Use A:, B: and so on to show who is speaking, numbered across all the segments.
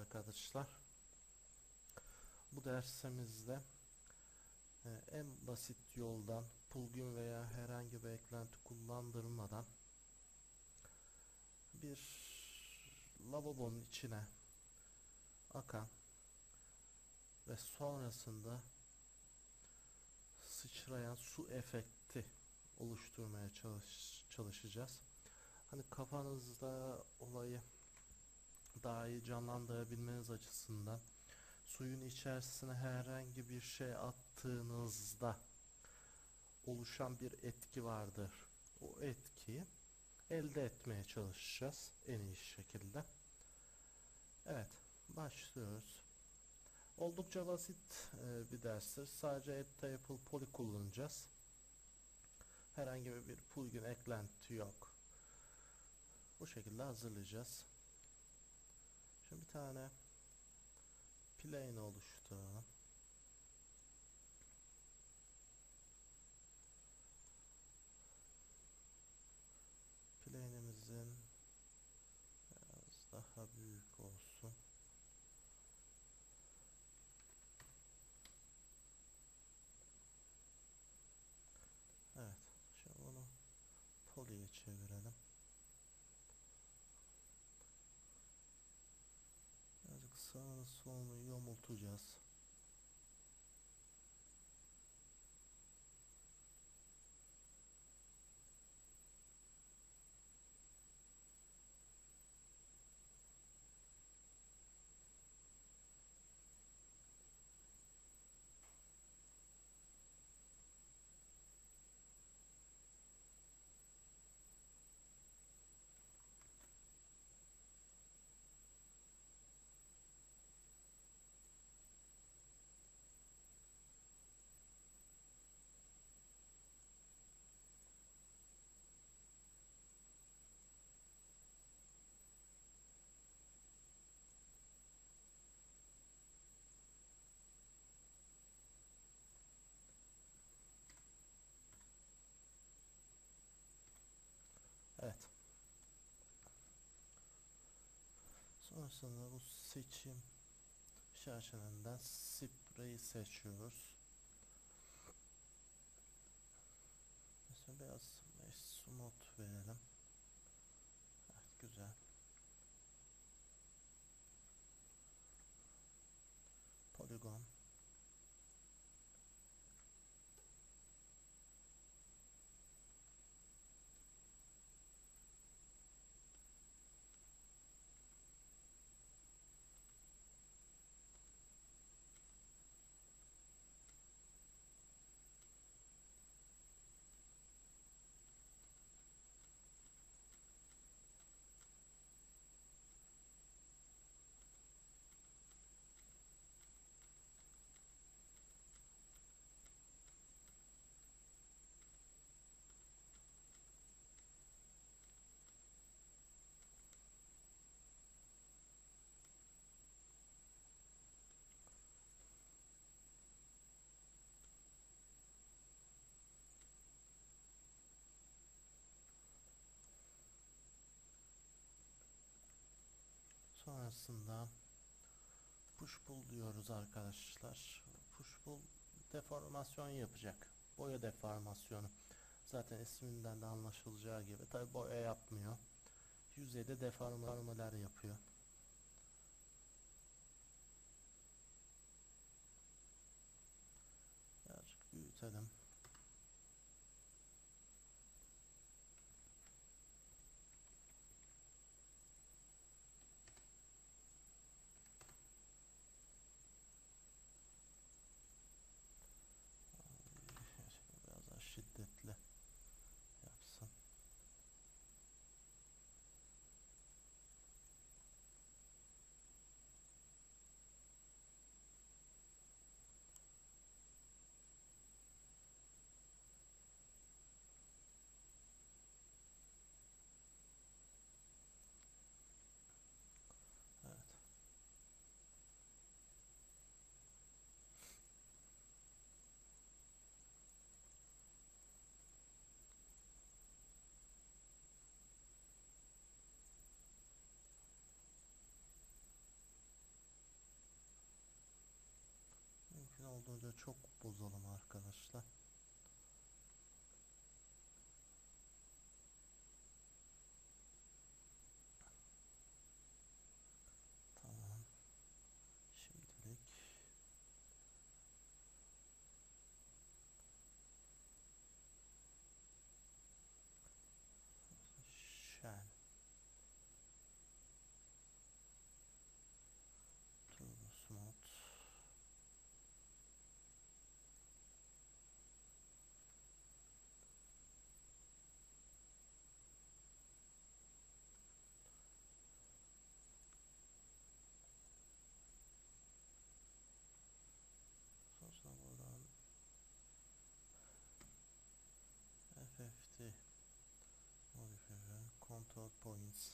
A: arkadaşlar. Bu dersimizde en basit yoldan plugin veya herhangi bir eklenti kullandırmadan bir lavabonun içine akan ve sonrasında sıçrayan su efekti oluşturmaya çalışacağız. Hani kafanızda olayı daha iyi canlandırabilmeniz açısından suyun içerisine herhangi bir şey attığınızda oluşan bir etki vardır. O etkiyi elde etmeye çalışacağız en iyi şekilde. Evet, başlıyoruz. Oldukça basit bir derstir. Sadece Addtable Poly kullanacağız. Herhangi bir plugin eklenti yok. Bu şekilde hazırlayacağız. Şimdi bir tane plane oluşturalım. Plane'imizin biraz daha büyük olsun. Evet. Şimdi bunu poly'ye çevirelim. Birazcık sağını solunu yamultacağız. Evet. Sonrasında bu seçim işaretinden spreyi seçiyoruz. Mesela biraz smooth verelim. Evet, güzel. Polygon. Sonrasında push pull diyoruz arkadaşlar. Push pull deformasyon yapacak. Boya deformasyonu. Zaten isminden de anlaşılacağı gibi. Tabi boya yapmıyor. Yüzeyde deformalar yapıyor. Birazcık büyütelim. Biraz daha şiddetli yapsın. şöyle çok bozalım arkadaşlar. Tamam. Şimdilik shell turbo smooth. Sonra buradan FFT modifier control points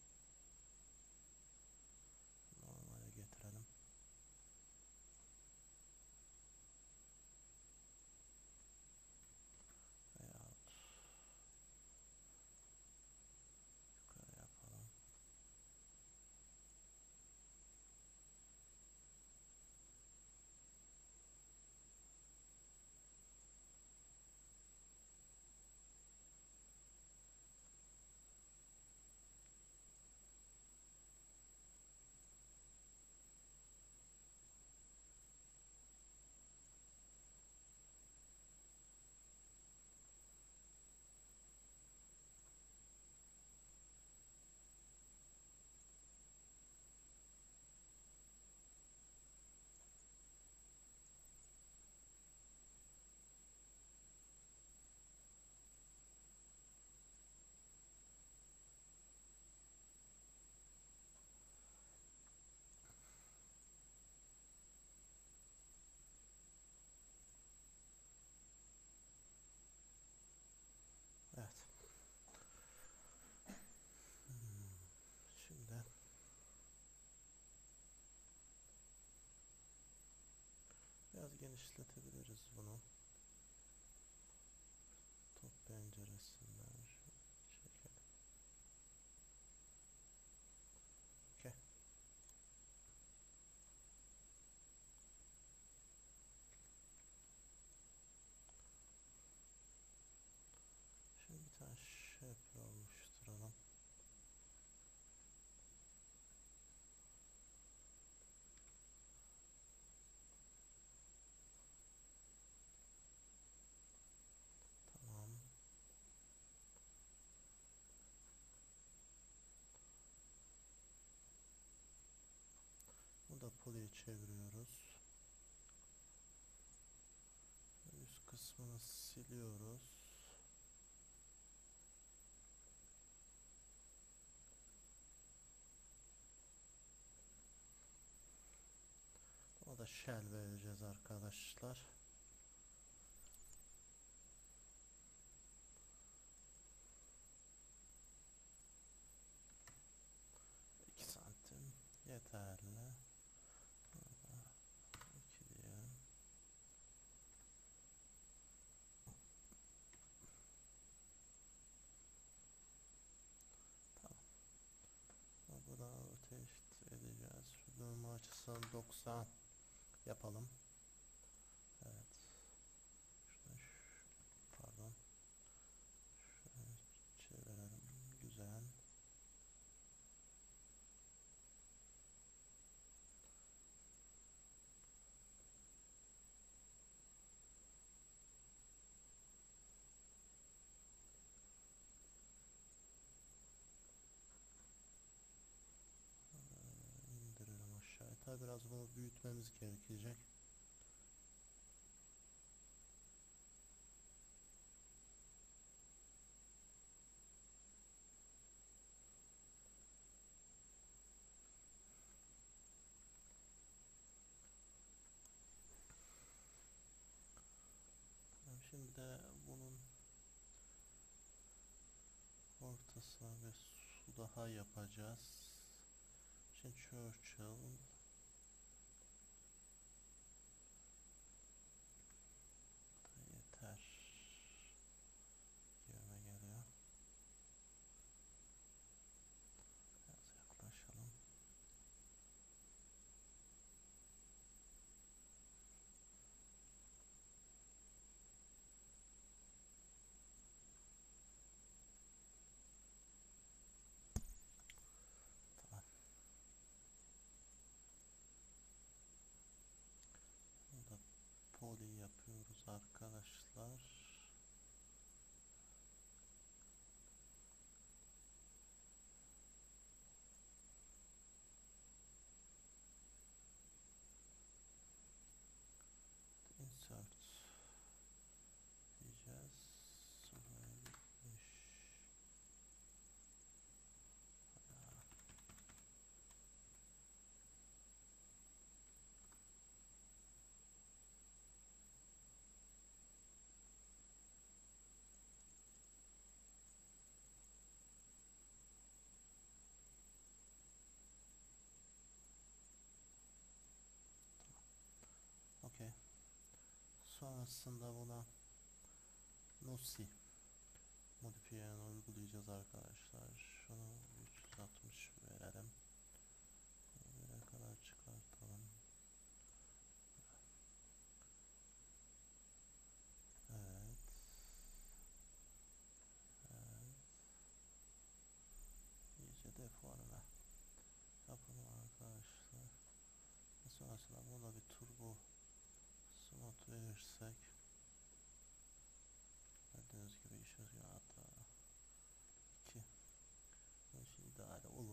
A: normale getirelim. Veyahut yukarı yapalım. Evet. Şimdi biraz genişletebiliriz bunu. Top penceresinden çekelim. Okay. Şimdi bir tane shape oluşturalım. Tamam. Bu da poly'yi çeviriyoruz. Üst kısmını siliyoruz. O da shell vereceğiz arkadaşlar. Santim yeterli. Burada 2 diyelim. Tamam. Buradan rotate edeceğiz. Şu dönme açısını 90 yapalım. Evet. Şunu pardon. Şöyle çevirelim. Güzel. İndirelim aşağıya. Tabi biraz bunu büyütmemiz gerekecek. Şimdi de bunun ortasına bir su daha yapacağız. Şimdi Churchill yeter. Yerine geliyor. Biraz yaklaşalım. Sonrasında buna Nosi modifiyelerini uygulayacağız arkadaşlar. Şunu 360 verelim. Buraya kadar çıkartalım. Evet. Evet. İyice deforme yapalım arkadaşlar. Sonrasında buna bir turbo smooth verirsek, gördüğünüz gibi işimiz gibi, hatta 2 bunun için ideal olur.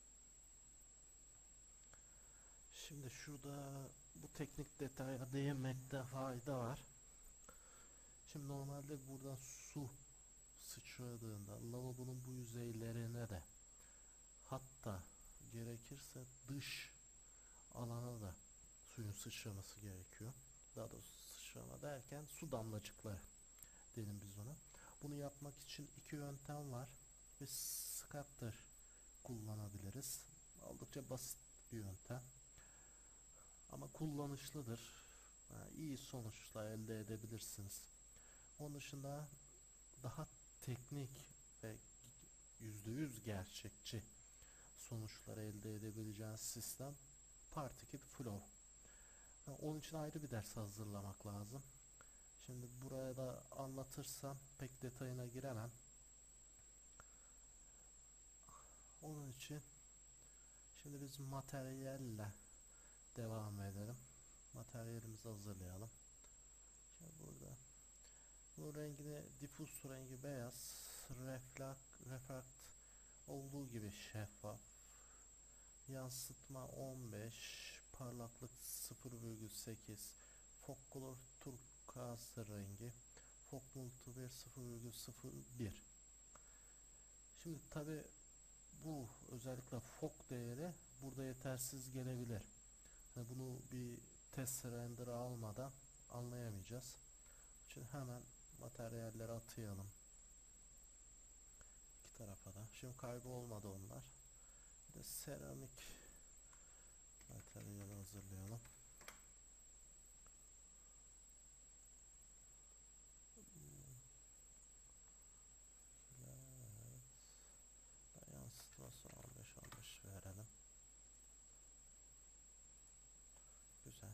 A: Şimdi şurada bu teknik detaya değinmekte fayda var. Şimdi normalde buradan su sıçradığında lavabonun bu yüzeylerine de, hatta gerekirse dış alana da suyun sıçraması gerekiyor. Daha doğrusu sıçrama derken su damlacıkları diyelim biz ona. Bunu yapmak için iki yöntem var. Biz scatter kullanabiliriz. Oldukça basit bir yöntem. Ama kullanışlıdır. Yani iyi sonuçlar elde edebilirsiniz. Onun dışında daha teknik ve %100 gerçekçi sonuçlar elde edebileceğiniz sistem Particle Flow. Onun için ayrı bir ders hazırlamak lazım. Şimdi buraya da anlatırsam pek detayına giremem. Onun için şimdi biz materyalle devam edelim. Materyalimizi hazırlayalım. Şimdi burada bu rengini, diffus rengi beyaz, reflect olduğu gibi şeffaf, yansıtma 15, parlaklık 0,8, fog color turkuaz rengi, fog multiplier 0,01. Şimdi tabi bu özellikle fog değeri burada yetersiz gelebilir. Yani bunu bir test render almadan anlayamayacağız. Şimdi hemen materyalleri atayalım iki tarafa da. Şimdi kaybolmadı onlar. Bir de seramik materyali hazırlayalım. Evet. Yansıtması 15 verelim. Güzel.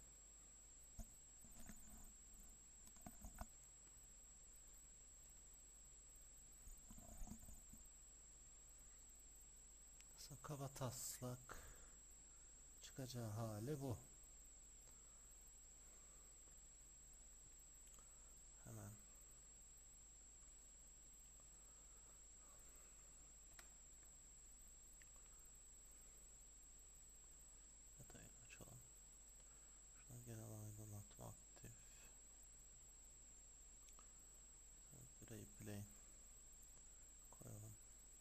A: Kaba taslak çıkacağı hali bu. Hemen detayını açalım. Şuna genel aydınlatma aktif. Gray plane koyalım.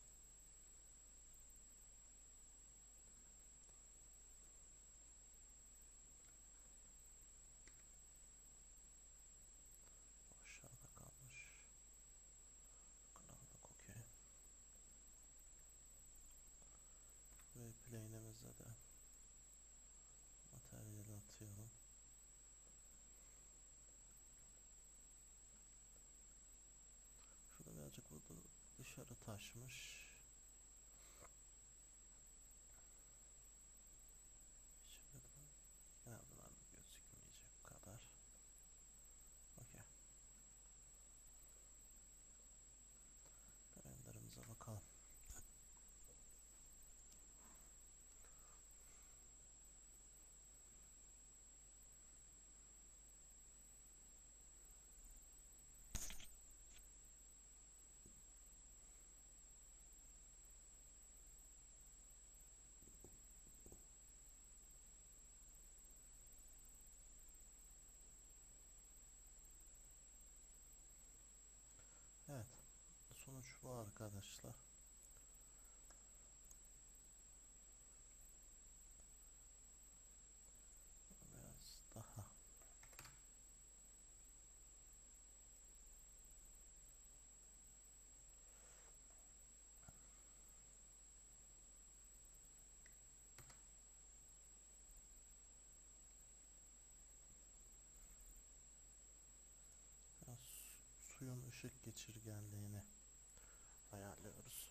A: Aşağıda kalmış. Karanlık okey. Gray plane'imize de materyali atıyorum. Şurada birazcık burada dışarı taşmış. En azından gözükmeyecek kadar. Okey. Renderimize bakalım. Evet. Sonuç bu arkadaşlar. Biraz daha ışık geçirgenliğini ayarlıyoruz.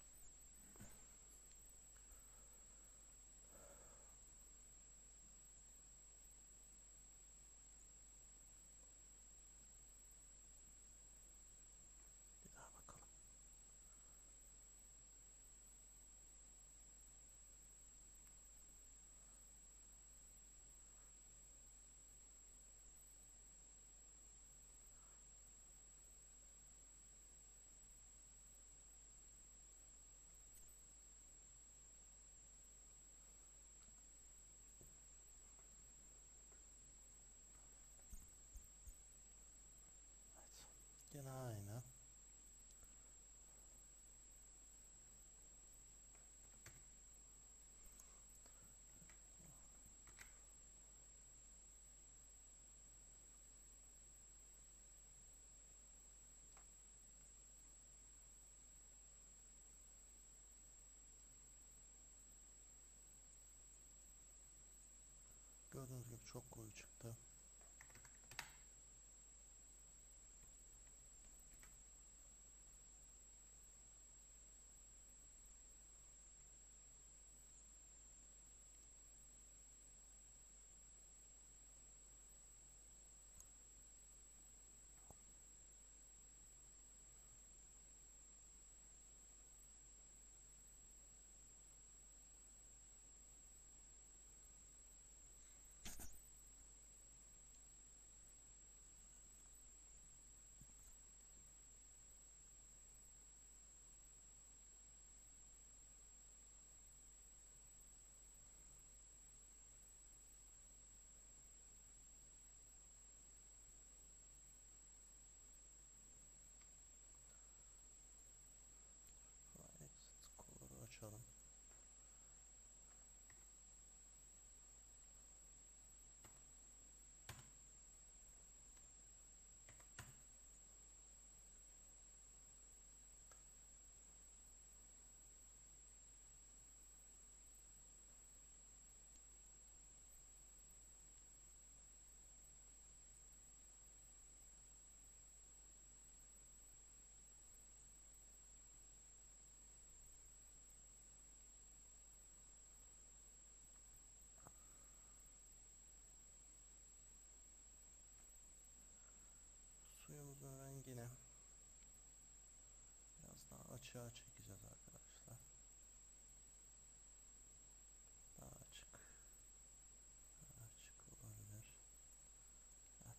A: Bir daha bakalım. Evet. Gene aynı. Gördüğünüz gibi çok koyu çıktı. Exit color'u açalım. Suyumuzun rengini biraz daha açığa çekeceğiz arkadaşlar. Daha açık. Daha açık olabilir. Evet.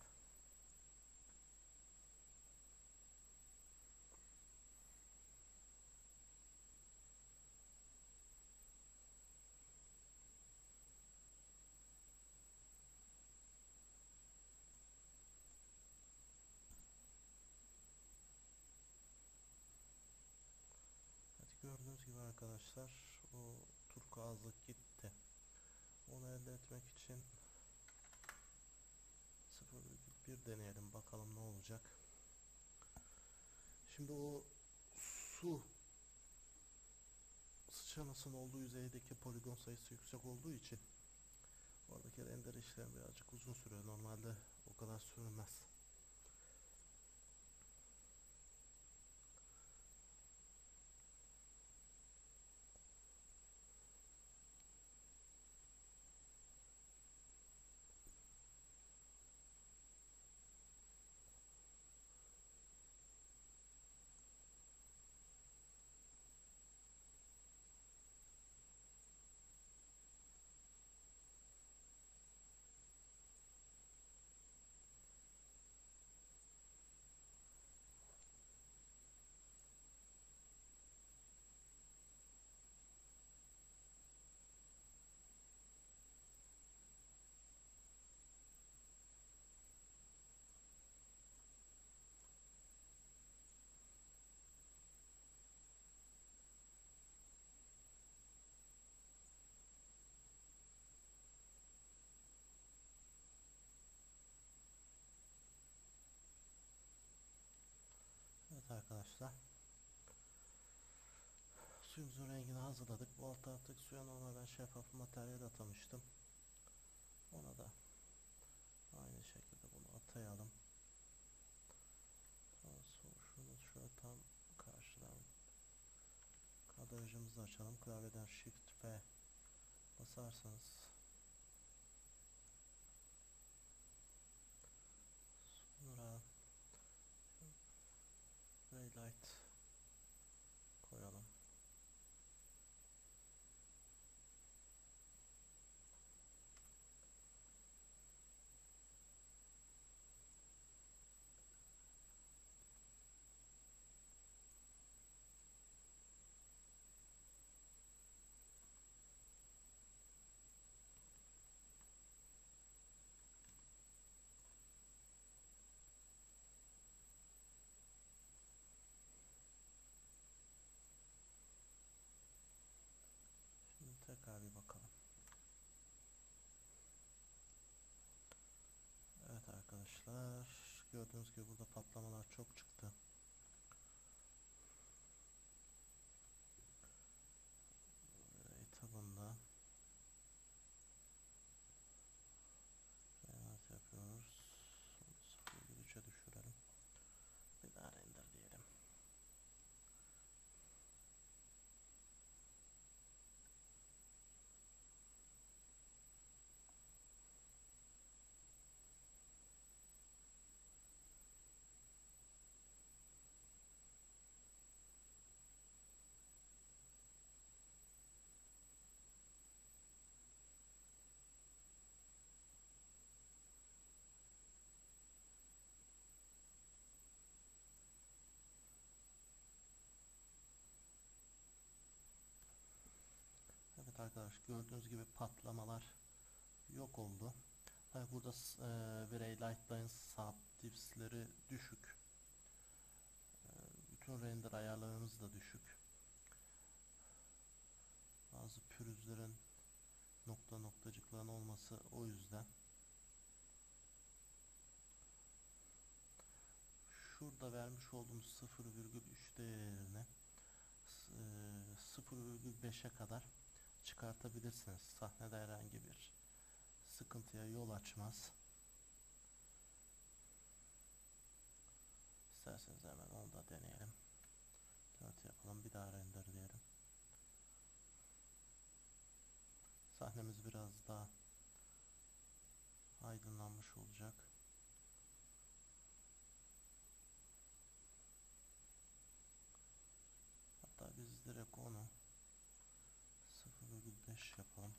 A: Evet, gördüğünüz gibi arkadaşlar o turkuazlık gitti. Onu elde etmek için 0,1 deneyelim bakalım ne olacak. Şimdi o su sıçramasının olduğu yüzeydeki poligon sayısı yüksek olduğu için oradaki render işlemi birazcık uzun sürüyor. Normalde o kadar sürmez. Evet arkadaşlar. Suyumuzun rengini hazırladık. Bu alt taraftaki suya normal ben şeffaf materyal atamıştım. Ona da aynı şekilde bunu atayalım. Şunu açalım. Klavyeden Shift F basarsanız sonra Gray Light koyalım. Şimdi tekrar bir bakalım. Evet arkadaşlar, gördüğünüz gibi burada patlamalar çok çıktı. Tabanında renat yapıyoruz. 0,3'e düşürelim. Bir daha render diyelim. Evet arkadaşlar, gördüğünüz gibi patlamalar yok oldu. Tabi burada Gray Light'ların subdivs'leri düşük. Bütün render ayarlarımız da düşük. Bazı pürüzlerin nokta noktacıkların olması o yüzden. Şurada vermiş olduğumuz 0,3 değerini 0,5'e kadar çıkartabilirsiniz. Sahnede herhangi bir sıkıntıya yol açmaz. İsterseniz hemen onu da deneyelim. 4 yapalım, bir daha render diyelim. Sahnemiz biraz daha aydınlanmış olacak. Hatta biz direkt onu 0,5 yapalım.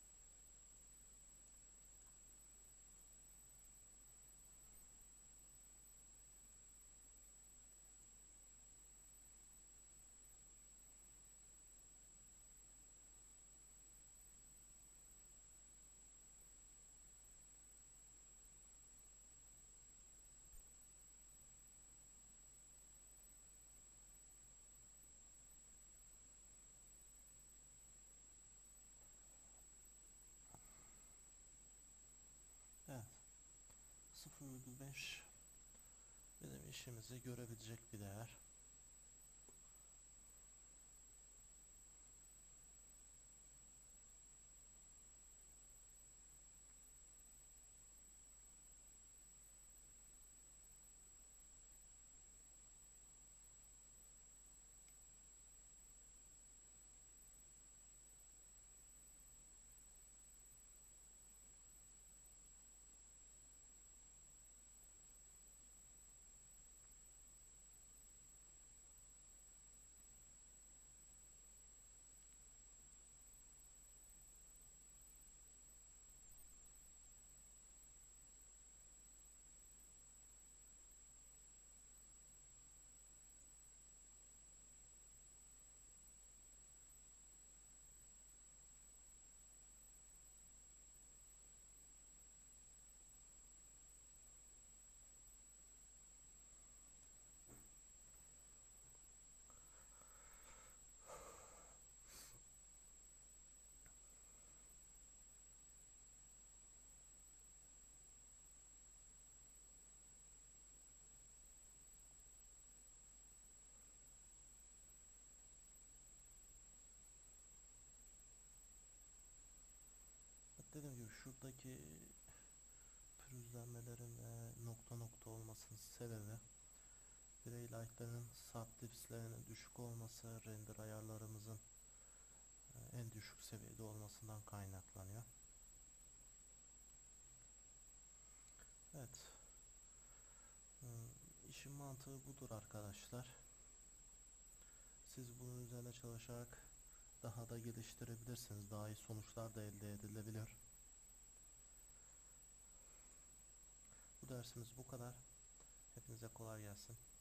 A: Evet. 0,5 bizim işimizi görebilecek bir değer. Dediğim gibi şuradaki pürüzlenmelerin nokta nokta olmasının sebebi Gray Light'ların subdivs'lerinin düşük olması, render ayarlarımızın en düşük seviyede olmasından kaynaklanıyor. Evet. İşin mantığı budur arkadaşlar. Siz bunun üzerine çalışarak daha da geliştirebilirsiniz. Daha iyi sonuçlar da elde edilebilir. Bu dersimiz bu kadar. Hepinize kolay gelsin.